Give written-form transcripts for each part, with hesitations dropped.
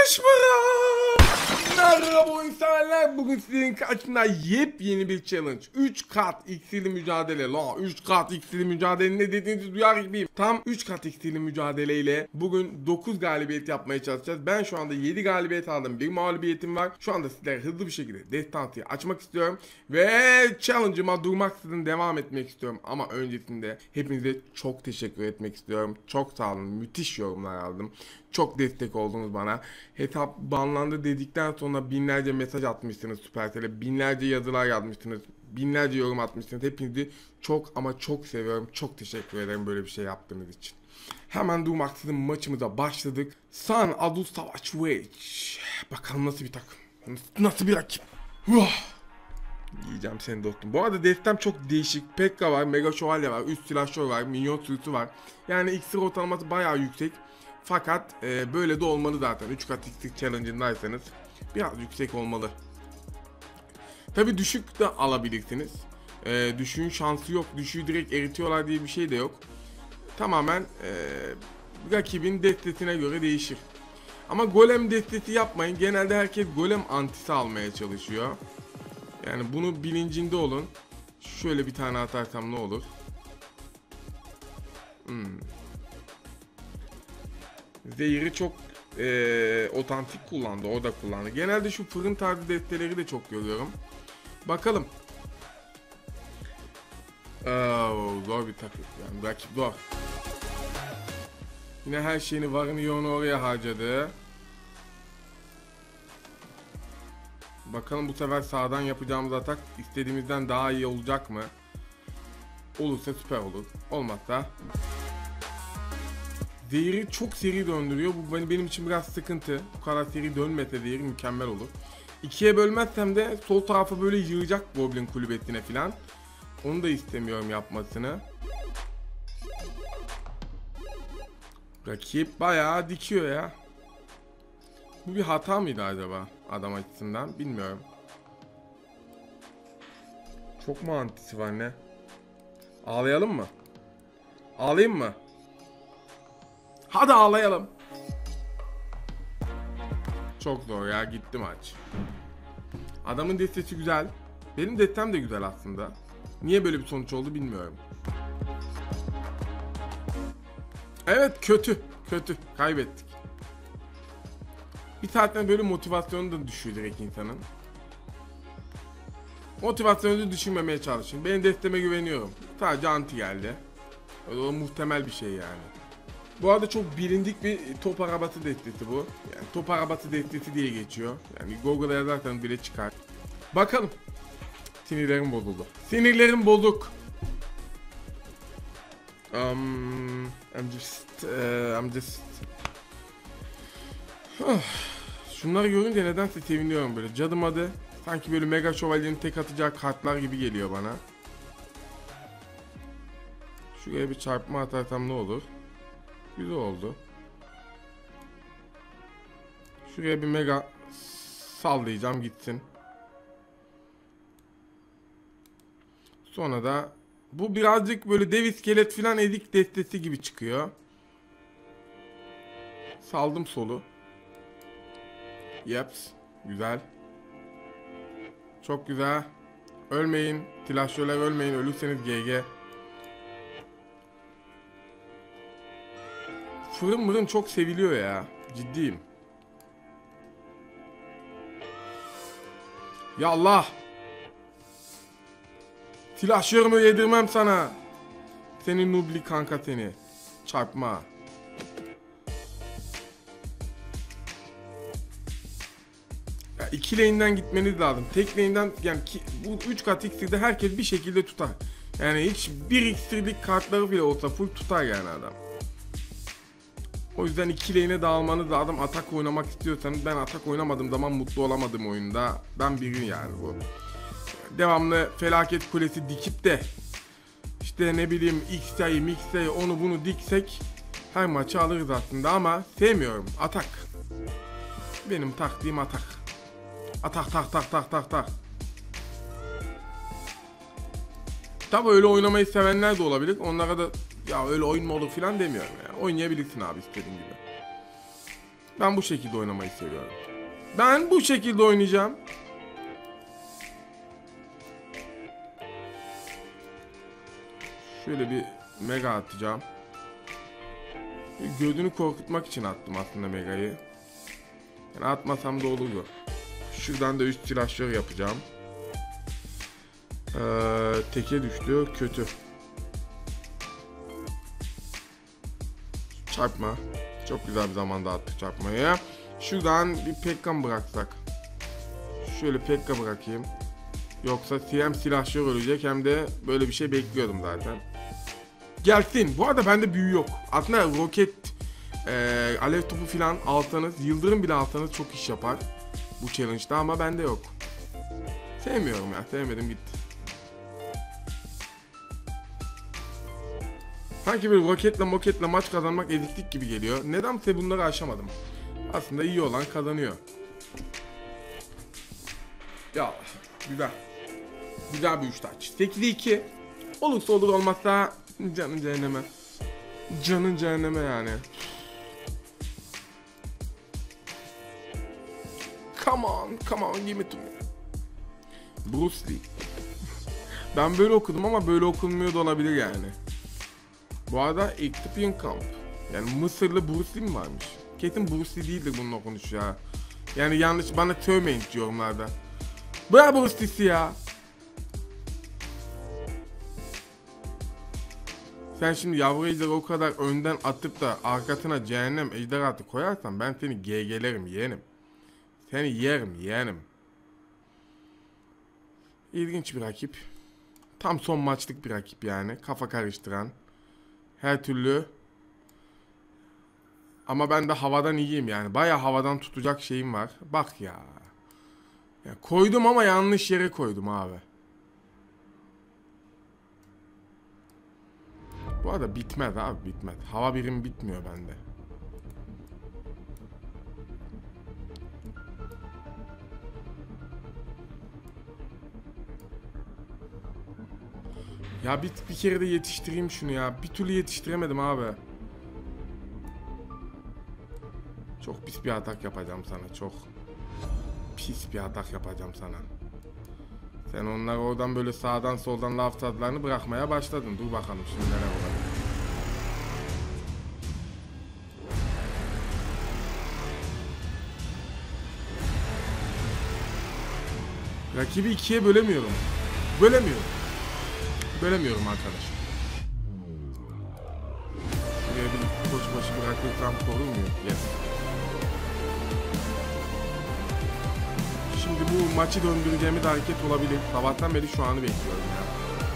Kaç para? Merhaba oyun severler. Bugün sizin karşısında yepyeni bir challenge. 3 kat iksirli mücadele. 3 kat iksirli mücadele ne dediğinizi duyar gibiyim. Tam 3 kat iksirli mücadeleyle bugün 9 galibiyet yapmaya çalışacağız. Ben şu anda 7 galibiyet aldım. Bir mağlubiyetim var. Şu anda sizlere hızlı bir şekilde destansiyi açmak istiyorum. Ve challenge'ıma durmaksızın devam etmek istiyorum. Ama öncesinde hepinize çok teşekkür etmek istiyorum. Çok sağ olun. Müthiş yorumlar aldım. Çok destek oldunuz bana. Hesap banlandı dedikten sonra binlerce mesaj atmışsınız Supercell'e. Binlerce yazılar yazmışsınız. Binlerce yorum atmışsınız. Hepinizi çok ama çok seviyorum. Çok teşekkür ederim böyle bir şey yaptığınız için. Hemen durmaksızın maçımıza başladık. San Adus Savaş Wage. Bakalım nasıl bir takım. Nasıl bir rakip. Yiyeceğim seni dostum. Bu arada destem çok değişik. Pekka var, Mega Şövalye var, üst silahşör var, minyon sürüsü var. Yani iksir ortalaması bayağı yüksek. Fakat böyle de olmalı zaten. 3 kat iksir challenge'ındaysanız biraz yüksek olmalı. Tabi düşük de alabilirsiniz. Düşüğün şansı yok. Düşüğü direkt eritiyorlar diye bir şey de yok. Tamamen rakibin destesine göre değişir. Ama golem destesi yapmayın. Genelde herkes golem antisi almaya çalışıyor. Yani bunu bilincinde olun. Şöyle bir tane atarsam ne olur? Zehir'i çok otantik kullandı. O da kullandı. Genelde şu fırın tarzı desteleri de çok görüyorum. Bakalım. Zor bir takım. Yani rakip zor. Yine her şeyini varını yoğunu oraya harcadı. Bakalım bu sefer sağdan yapacağımız atak istediğimizden daha iyi olacak mı? Olursa süper olur. Olmazsa Zehir'i çok seri döndürüyor. Bu benim için biraz sıkıntı. Bu kadar seri dönmese Zehir mükemmel olur. İkiye bölmezsem de sol tarafa böyle yığacak Goblin kulübesine filan. Onu da istemiyorum yapmasını. Rakip bayağı dikiyor ya. Bu bir hata mıydı acaba adam açısından bilmiyorum. Çok mu antisi var ne? Ağlayalım mı? Ağlayayım mı? Hadi ağlayalım. Çok zor ya, gitti maç. Adamın destesi güzel. Benim destem de güzel aslında. Niye böyle bir sonuç oldu bilmiyorum. Evet, kötü. Kaybettik. Bir saatten böyle motivasyonu da düşüyor direkt insanın. Motivasyonu düşürmemeye çalışın. Benim desteme güveniyorum. Sadece anti geldi. O muhtemel bir şey yani. Bu arada çok bilindik bir top arabası destesi bu. Yani top arabası destesi diye geçiyor. Yani Google'a yazarsanız bile çıkar. Bakalım. Sinirlerim bozuldu. Sinirlerim bozuk. I'm just. Şunları görünce nedense seviniyorum böyle. Cadım adı. Sanki böyle Mega Şövalye'nin tek atacağı kartlar gibi geliyor bana. Şuraya bir çarpma atarsam ne olur? Güzel oldu. Şuraya bir mega sallayacağım gitsin. Sonra da bu birazcık böyle dev iskelet filan ezik destesi gibi çıkıyor. Saldım solu. Yaps. Güzel. Çok güzel. Ölmeyin. Silahşörler ölmeyin. Ölürseniz GG. Fırın mırın çok seviliyor ya. Ciddiyim. Ya Allah. Silahşörümü yedirmem sana. Senin nubli kanka seni. Çarpma. Ya iki lane'den gitmeniz lazım. Tek lane'den yani bu 3 kat iksirde herkes bir şekilde tutar. Yani hiç bir iksirlik kartları bile olsa full tutar yani adam. O yüzden iki lane'e dağılmanız lazım. Atak oynamak istiyorsanız, ben atak oynamadığım zaman mutlu olamadım oyunda. Ben birim yani bu. Devamlı felaket kulesi dikip de işte ne bileyim X'yi onu bunu diksek her maçı alırız aslında ama sevmiyorum. Atak. Benim taktiğim atak. Atak tak. Tabi öyle oynamayı sevenler de olabilir. Onlara da ya öyle oyun mu olur filan demiyorum ya. Oynayabilirsin abi istediğin gibi. Ben bu şekilde oynamayı seviyorum. Ben bu şekilde oynayacağım. Şöyle bir mega atacağım. Gözünü korkutmak için attım aslında megayı. Yani atmasam da olurdu. Şuradan da üst silahşör yapacağım. Teke düştü. Kötü. Çarpma. Çok güzel bir zamanda attık çarpmayı. Şuradan bir Pekka bıraksak. Şöyle Pekka bırakayım. Yoksa hem silahşör ölecek hem de böyle bir şey bekliyordum zaten. Gelsin. Bu arada bende büyü yok. Aslında roket, alev topu falan alsanız, yıldırım bile alsanız çok iş yapar. Bu challenge'da ama bende yok. Sevmiyorum ya. Sevmedim gitti. Sanki bir roketle maç kazanmak eziklik gibi geliyor. Nedense bunları aşamadım. Aslında iyi olan kazanıyor. Ya güzel. Güzel bir 3 taç. 8'e 2. Olursa olur, olmazsa canın cehenneme. Canın cehenneme yani. Come on, give me to me. Bruce Lee. Ben böyle okudum ama böyle okunmuyor da olabilir yani. Bu arada Ethiopian Camp. Yani Mısırlı Bruce Lee mi varmış? Kesin Bruce Lee değildir bunun okunuşu ya. Yani yanlış bana söylemeyin yorumlarda. Bırak Bruce Lee'si ya. Sen şimdi yavru ejderi o kadar önden atıp da arkasına cehennem ejderhatı koyarsan ben seni GG'lerim yeğenim. Seni yerim yeğenim. İlginç bir rakip. Tam son maçlık bir rakip yani. Kafa karıştıran. Her türlü. Ama ben de havadan iyiyim yani. Bayağı havadan tutacak şeyim var. Bak ya. Ya koydum ama yanlış yere koydum abi. Bu arada bitmez abi, bitmez. Hava birimi bitmiyor bende. Ya bir kere de yetiştireyim şunu ya. Bir türlü yetiştiremedim abi. Çok pis bir atak yapacağım sana. Çok pis bir atak yapacağım sana. Sen onlar oradan böyle sağdan soldan laf tadlarını bırakmaya başladın. Dur bakalım şimdi neler olacak. Rakibi ikiye bölemiyorum. Bölemiyorum arkadaş. Buraya bir koç başı bırakırsam korunmuyor. Yes. Şimdi bu maçı döndüreceğimiz hareket olabilir. Sabahtan beri şu anı bekliyorum ya.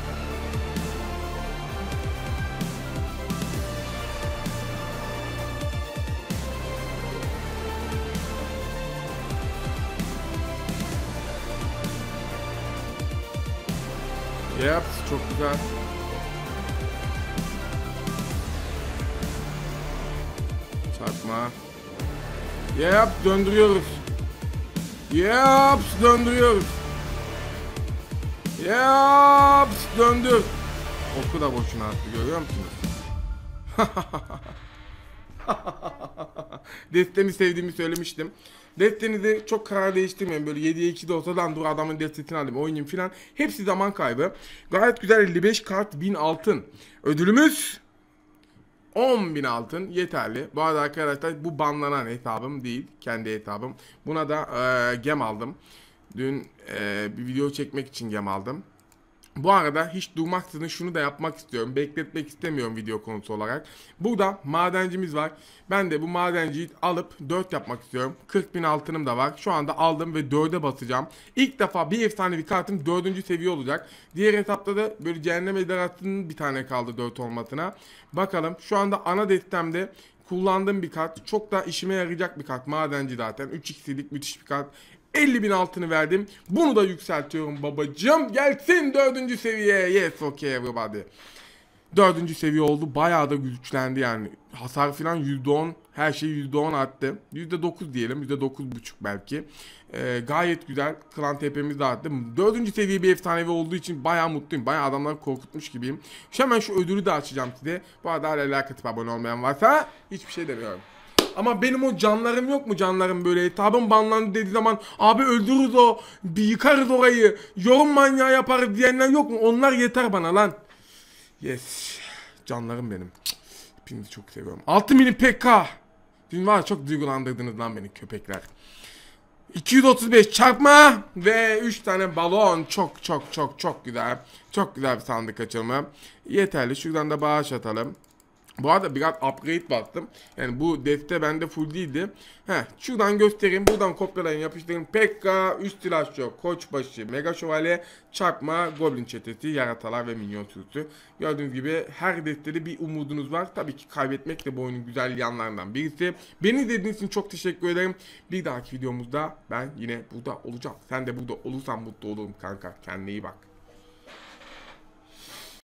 Yep, çok güzel. Çarpma. Yep, döndürüyoruz. Yep, döndürüyoruz. Yep, döndür. Oku da boşuna attı, görüyor musunuz? Destemi sevdiğimi söylemiştim. Destenizi çok karar değiştirmeyin. Böyle 7'ye 2'de olsa lan dur adamın destesini alayım oynayayım filan. Hepsi zaman kaybı. Gayet güzel 55 kart 1000 altın. Ödülümüz 10.000 altın yeterli. Bu arada arkadaşlar bu banlanan hesabım değil. Kendi hesabım. Buna da gem aldım. Dün bir video çekmek için gem aldım. Bu arada hiç durmaksızın şunu da yapmak istiyorum. Bekletmek istemiyorum video konusu olarak. Burada madencimiz var. Ben de bu madenciyi alıp 4 yapmak istiyorum. 40.000 altınım da var. Şu anda aldım ve 4'e basacağım. İlk defa bir efsanevi kartım 4. seviye olacak. Diğer hesapta da böyle cehennem ejderhasının bir tane kaldı 4 olmasına. Bakalım şu anda ana destemde kullandığım bir kart. Çok da işime yarayacak bir kart. Madenci zaten. 3x'lik müthiş bir kart. 50.000 altını verdim. Bunu da yükseltiyorum babacığım. Gelsin 4. seviye. Yes okay everybody. 4. seviye oldu. Bayağı da güçlendi yani. Hasar falan %10. Her şey %10 arttı. %9 diyelim. %9,5 belki. Gayet güzel. Klan TP'miz de arttı. 4. seviye bir efsanevi olduğu için bayağı mutluyum. Bayağı adamları korkutmuş gibiyim. Hemen şu ödülü de açacağım size. Bu arada hala like atıp abone olmayan varsa hiçbir şey demiyorum. Ama benim o canlarım yok mu, canlarım böyle hesabım banlandı dediği zaman abi öldürürüz o, bir yıkarız orayı, yorum manyağı yaparız diyenler yok mu? Onlar yeter bana lan. Yes. Canlarım benim. Hepinizi çok seviyorum. 6 mini PK. Dün var çok duygulandırdınız lan beni köpekler. 235 çarpma ve 3 tane balon. Çok güzel. Çok güzel bir sandık açılımı. Yeterli. Şuradan da bağış atalım. Bu arada biraz upgrade bastım. Yani bu deste bende full değildi. Şuradan göstereyim. Buradan kopyalayın, yapıştırın. Pekka, üst silahşo, koçbaşı, mega şövalye, çarpma, goblin çetesi, yaratalar ve minyon sürüsü. Gördüğünüz gibi her destede bir umudunuz var. Tabii ki kaybetmek de bu oyunun güzel yanlarından birisi. Beni izlediğiniz için çok teşekkür ederim. Bir dahaki videomuzda ben yine burada olacağım. Sen de burada olursan mutlu olurum kanka. Kendine iyi bak.